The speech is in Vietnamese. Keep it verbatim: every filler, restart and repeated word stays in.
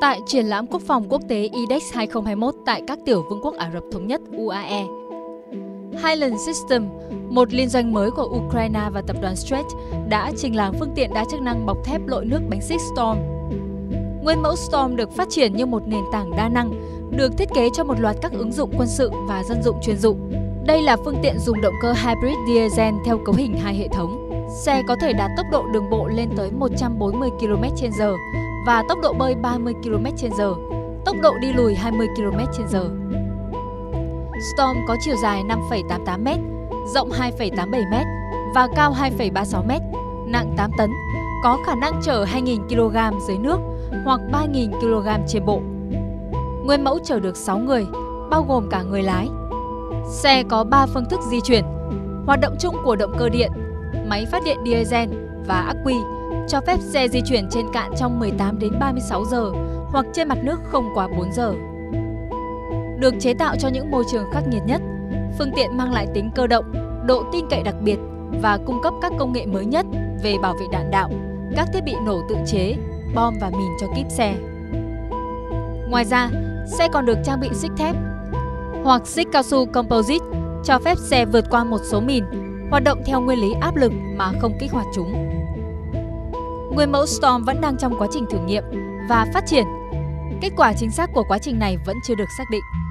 Tại triển lãm quốc phòng quốc tế i đếch hai không hai mốt tại các tiểu vương quốc Ả Rập Thống Nhất u a e. Highland System, một liên doanh mới của Ukraine và tập đoàn Stretch, đã trình làng phương tiện đa chức năng bọc thép lội nước bánh xích Storm. Nguyên mẫu Storm được phát triển như một nền tảng đa năng, được thiết kế cho một loạt các ứng dụng quân sự và dân dụng chuyên dụng. Đây là phương tiện dùng động cơ hybrid diesel theo cấu hình hai hệ thống. Xe có thể đạt tốc độ đường bộ lên tới một trăm bốn mươi ki lô mét trên giờ và tốc độ bơi ba mươi ki lô mét trên giờ, tốc độ đi lùi hai mươi ki lô mét trên giờ. Storm có chiều dài năm phẩy tám tám mét, rộng hai phẩy tám bảy mét và cao hai phẩy ba sáu mét, nặng tám tấn, có khả năng chở hai nghìn ki lô gam dưới nước hoặc ba nghìn ki lô gam trên bộ. Nguyên mẫu chở được sáu người, bao gồm cả người lái. Xe có ba phương thức di chuyển: hoạt động chung của động cơ điện, máy phát điện diesel và ắc quy, cho phép xe di chuyển trên cạn trong mười tám đến ba mươi sáu giờ hoặc trên mặt nước không quá bốn giờ. Được chế tạo cho những môi trường khắc nghiệt nhất, phương tiện mang lại tính cơ động, độ tin cậy đặc biệt và cung cấp các công nghệ mới nhất về bảo vệ đạn đạo, các thiết bị nổ tự chế, bom và mìn cho kíp xe. Ngoài ra, xe còn được trang bị xích thép hoặc xích cao su composite, cho phép xe vượt qua một số mìn, hoạt động theo nguyên lý áp lực mà không kích hoạt chúng. Nguyên mẫu Storm vẫn đang trong quá trình thử nghiệm và phát triển. Kết quả chính xác của quá trình này vẫn chưa được xác định.